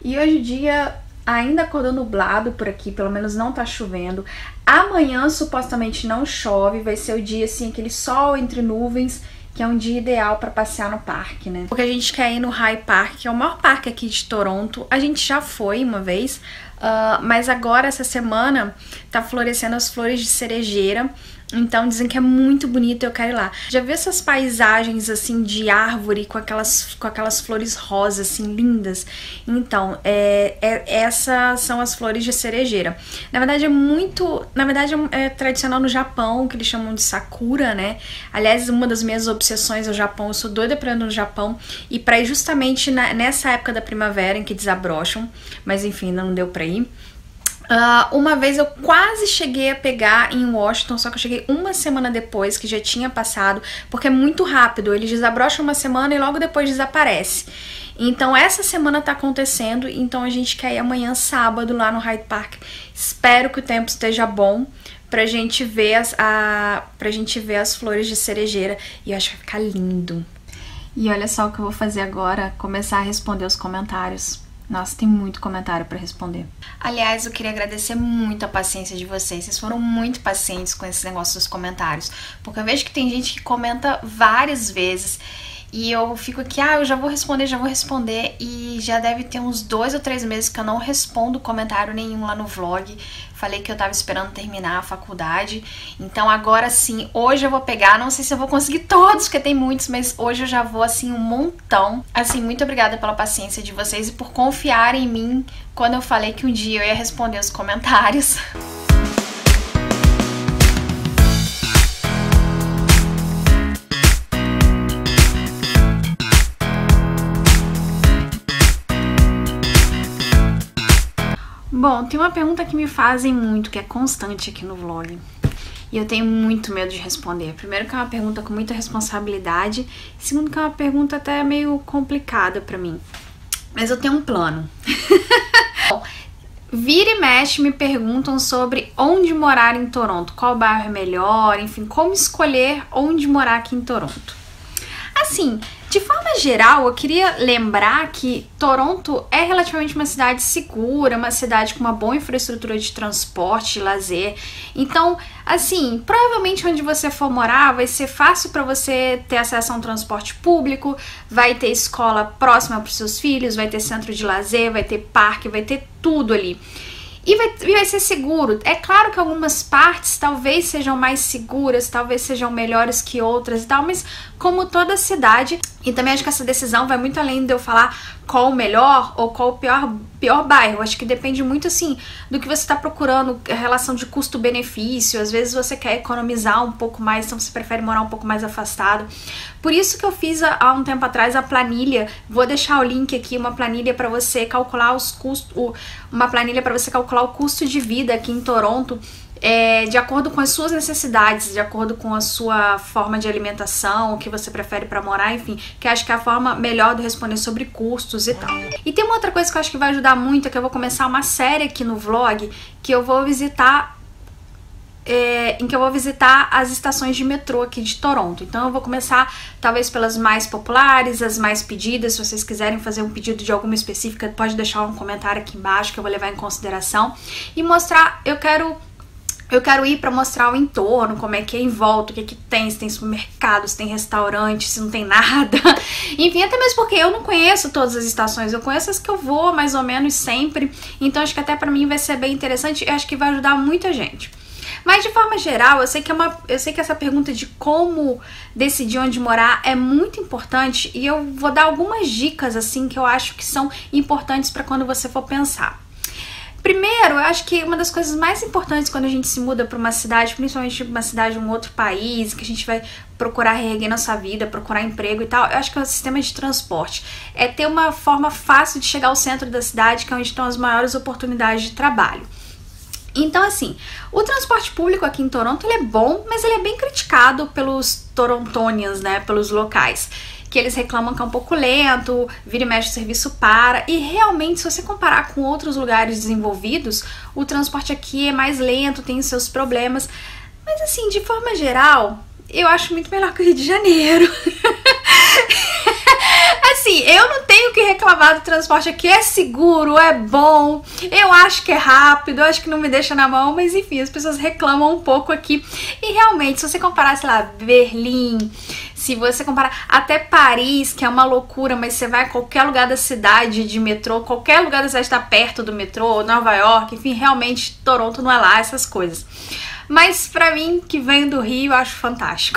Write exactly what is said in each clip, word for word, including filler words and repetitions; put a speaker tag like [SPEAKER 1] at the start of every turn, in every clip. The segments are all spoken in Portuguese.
[SPEAKER 1] E hoje o dia ainda acordou nublado por aqui, pelo menos não tá chovendo. Amanhã supostamente não chove, vai ser o dia assim, aquele sol entre nuvens, que é um dia ideal para passear no parque, né? Porque a gente quer ir no High Park, que é o maior parque aqui de Toronto. A gente já foi uma vez, uh, mas agora essa semana tá florescendo as flores de cerejeira. Então dizem que é muito bonito, eu quero ir lá. Já vi essas paisagens assim de árvore com aquelas, com aquelas flores rosas assim lindas? Então, é, é, essas são as flores de cerejeira. Na verdade é muito, na verdade é tradicional no Japão, que eles chamam de sakura, né? Aliás, uma das minhas obsessões é o Japão, eu sou doida pra ir no Japão e pra ir justamente na, nessa época da primavera em que desabrocham, mas enfim, não deu pra ir. Uh, uma vez eu quase cheguei a pegar em Washington, só que eu cheguei uma semana depois, que já tinha passado, porque é muito rápido, eles desabrocham uma semana e logo depois desaparece. Então essa semana tá acontecendo, então a gente quer ir amanhã sábado lá no Hyde Park. Espero que o tempo esteja bom pra gente ver as, a, pra gente ver as flores de cerejeira e eu acho que vai ficar lindo. E olha só o que eu vou fazer agora, começar a responder os comentários. Nossa, tem muito comentário pra responder. Aliás, eu queria agradecer muito a paciência de vocês. Vocês foram muito pacientes com esse negócio dos comentários. Porque eu vejo que tem gente que comenta várias vezes. E eu fico aqui, ah, eu já vou responder, já vou responder. E já deve ter uns dois ou três meses que eu não respondo comentário nenhum lá no vlog. Falei que eu tava esperando terminar a faculdade. Então agora sim, hoje eu vou pegar, não sei se eu vou conseguir todos, porque tem muitos, mas hoje eu já vou assim um montão. Assim, muito obrigada pela paciência de vocês e por confiar em mim quando eu falei que um dia eu ia responder os comentários. Bom, tem uma pergunta que me fazem muito, que é constante aqui no vlog. E eu tenho muito medo de responder. Primeiro que é uma pergunta com muita responsabilidade. Segundo que é uma pergunta até meio complicada pra mim. Mas eu tenho um plano. Bom, vira e mexe me perguntam sobre onde morar em Toronto. Qual bairro é melhor, enfim, como escolher onde morar aqui em Toronto. Assim, de forma geral, eu queria lembrar que Toronto é relativamente uma cidade segura, uma cidade com uma boa infraestrutura de transporte, de lazer. Então, assim, provavelmente onde você for morar vai ser fácil para você ter acesso a um transporte público, vai ter escola próxima para os seus filhos, vai ter centro de lazer, vai ter parque, vai ter tudo ali. E vai, e vai ser seguro. É claro que algumas partes talvez sejam mais seguras, talvez sejam melhores que outras e tal, mas como toda cidade, e também acho que essa decisão vai muito além de eu falar qual o melhor ou qual o pior, pior bairro. Acho que depende muito, assim, do que você está procurando, a relação de custo-benefício. Às vezes você quer economizar um pouco mais, então você prefere morar um pouco mais afastado. Por isso que eu fiz há um tempo atrás a planilha, vou deixar o link aqui, uma planilha para você calcular os custos, uma planilha para você calcular o custo de vida aqui em Toronto, É, de acordo com as suas necessidades, de acordo com a sua forma de alimentação, o que você prefere para morar, enfim, que acho que é a forma melhor de responder sobre custos e tal. E tem uma outra coisa que eu acho que vai ajudar muito, é que eu vou começar uma série aqui no vlog, que eu vou visitar, é, em que eu vou visitar as estações de metrô aqui de Toronto. Então eu vou começar talvez pelas mais populares, as mais pedidas. Se vocês quiserem fazer um pedido de alguma específica, pode deixar um comentário aqui embaixo que eu vou levar em consideração. E mostrar, eu quero... Eu quero ir para mostrar o entorno, como é que é em volta, o que é que tem, se tem supermercados, se tem restaurantes, se não tem nada. Enfim, até mesmo porque eu não conheço todas as estações, eu conheço as que eu vou mais ou menos sempre. Então acho que até para mim vai ser bem interessante e acho que vai ajudar muita gente. Mas de forma geral, eu sei que é uma, eu sei que essa pergunta de como decidir onde morar é muito importante e eu vou dar algumas dicas assim que eu acho que são importantes para quando você for pensar. Primeiro, eu acho que uma das coisas mais importantes quando a gente se muda para uma cidade, principalmente uma cidade de um outro país, que a gente vai procurar reerguer nossa vida, procurar emprego e tal, eu acho que é o sistema de transporte. É ter uma forma fácil de chegar ao centro da cidade, que é onde estão as maiores oportunidades de trabalho. Então, assim, o transporte público aqui em Toronto ele é bom, mas ele é bem criticado pelos torontonians, né, pelos locais. Que eles reclamam que é um pouco lento, vira e mexe o serviço para, e realmente se você comparar com outros lugares desenvolvidos, o transporte aqui é mais lento, tem os seus problemas, mas assim, de forma geral, eu acho muito melhor que o Rio de Janeiro. Assim, eu não tenho o que reclamar do transporte aqui, é seguro, é bom, eu acho que é rápido, eu acho que não me deixa na mão, mas enfim, as pessoas reclamam um pouco aqui. E realmente, se você comparar, sei lá, Berlim, se você comparar até Paris, que é uma loucura, mas você vai a qualquer lugar da cidade de metrô, qualquer lugar da cidade está perto do metrô, Nova York, enfim, realmente Toronto não é lá, essas coisas. Mas pra mim, que venho do Rio, eu acho fantástico.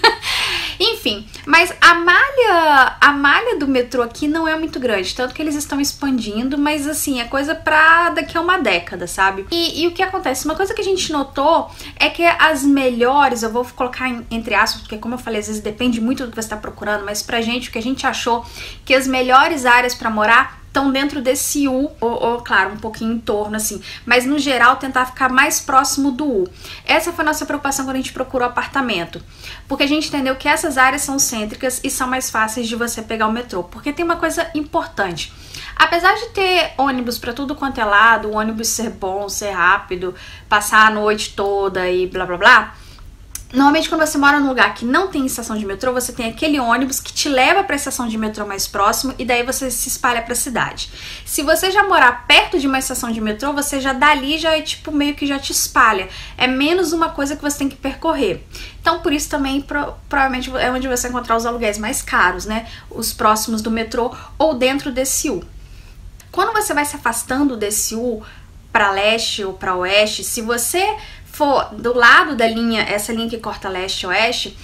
[SPEAKER 1] Enfim, mas a malha, a malha do metrô aqui não é muito grande, tanto que eles estão expandindo, mas assim, é coisa pra daqui a uma década, sabe? E, e o que acontece? Uma coisa que a gente notou é que as melhores, eu vou colocar em, entre aspas, porque como eu falei, às vezes depende muito do que você tá procurando, mas pra gente, o que a gente achou, que as melhores áreas pra morar estão dentro desse U, ou, ou claro, um pouquinho em torno assim, mas no geral tentar ficar mais próximo do U. Essa foi a nossa preocupação quando a gente procurou apartamento, porque a gente entendeu que essas áreas são cêntricas e são mais fáceis de você pegar o metrô, porque tem uma coisa importante. Apesar de ter ônibus para tudo quanto é lado, o ônibus ser bom, ser rápido, passar a noite toda e blá blá blá, normalmente quando você mora num lugar que não tem estação de metrô, você tem aquele ônibus que te leva para a estação de metrô mais próximo e daí você se espalha para a cidade. Se você já morar perto de uma estação de metrô, você já dali já é tipo meio que já te espalha. É menos uma coisa que você tem que percorrer. Então por isso também pro, provavelmente é onde você vai encontrar os aluguéis mais caros, né? Os próximos do metrô ou dentro desse U. Quando você vai se afastando desse U para leste ou para oeste, se você for do lado da linha, essa linha que corta leste e oeste,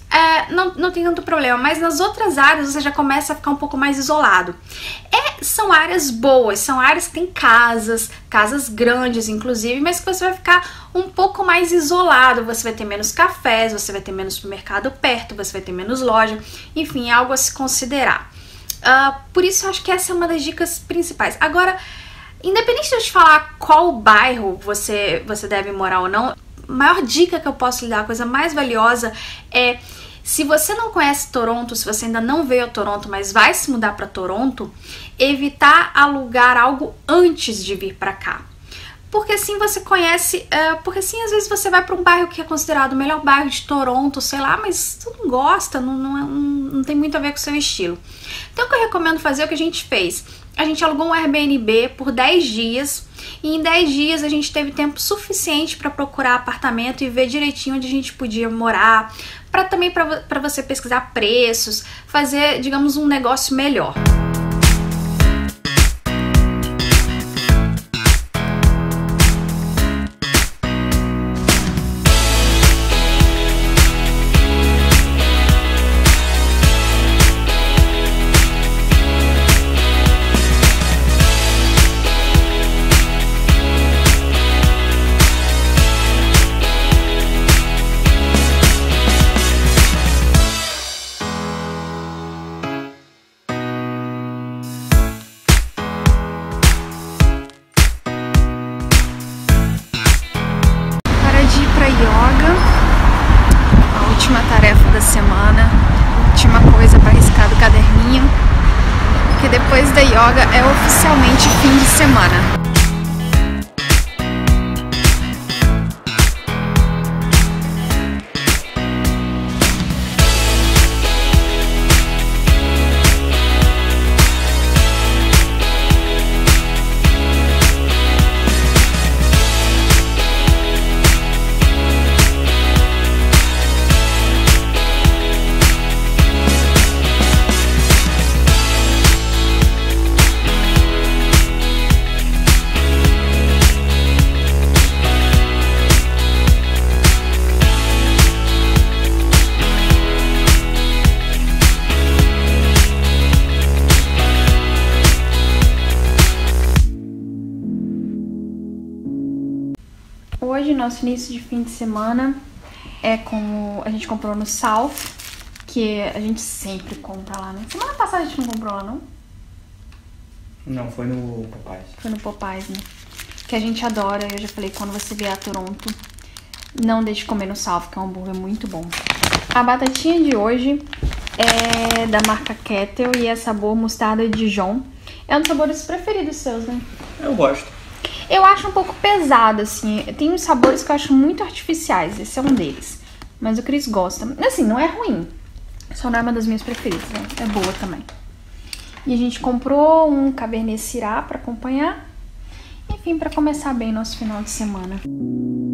[SPEAKER 1] é, não, não tem tanto problema, mas nas outras áreas você já começa a ficar um pouco mais isolado. É, são áreas boas, são áreas que tem casas, casas grandes inclusive, mas que você vai ficar um pouco mais isolado, você vai ter menos cafés, você vai ter menos supermercado perto, você vai ter menos loja, enfim, é algo a se considerar. Uh, por isso eu acho que essa é uma das dicas principais. Agora, independente de eu te falar qual bairro você, você deve morar ou não, a maior dica que eu posso lhe dar, a coisa mais valiosa é, se você não conhece Toronto, se você ainda não veio a Toronto, mas vai se mudar para Toronto, evitar alugar algo antes de vir para cá. Porque assim você conhece, uh, porque assim às vezes você vai para um bairro que é considerado o melhor bairro de Toronto, sei lá, mas tu não gosta, não, não, não, não tem muito a ver com o seu estilo. Então o que eu recomendo fazer é o que a gente fez. A gente alugou um Airbnb por dez dias e em dez dias a gente teve tempo suficiente para procurar apartamento e ver direitinho onde a gente podia morar, para também para você pesquisar preços, fazer, digamos, um negócio melhor. Semana, última coisa para riscar do caderninho, que depois da yoga é oficialmente fim de semana. Hoje, nosso início de fim de semana é como a gente comprou no South, que a gente sempre compra lá, né? Semana passada a gente não comprou lá, não?
[SPEAKER 2] Não, foi no Popeyes.
[SPEAKER 1] Foi no Popeyes, né? Que a gente adora, eu já falei, quando você vier a Toronto, não deixe de comer no South, que é um hambúrguer muito bom. A batatinha de hoje é da marca Kettle e é sabor mostarda Dijon. É um dos sabores preferidos seus, né?
[SPEAKER 2] Eu gosto.
[SPEAKER 1] Eu acho um pouco pesado, assim. Tem uns sabores que eu acho muito artificiais. Esse é um deles. Mas o Chris gosta. Assim, não é ruim. Só não é uma das minhas preferidas, né? É boa também. E a gente comprou um Cabernet Syrah para acompanhar. Enfim, para começar bem nosso final de semana.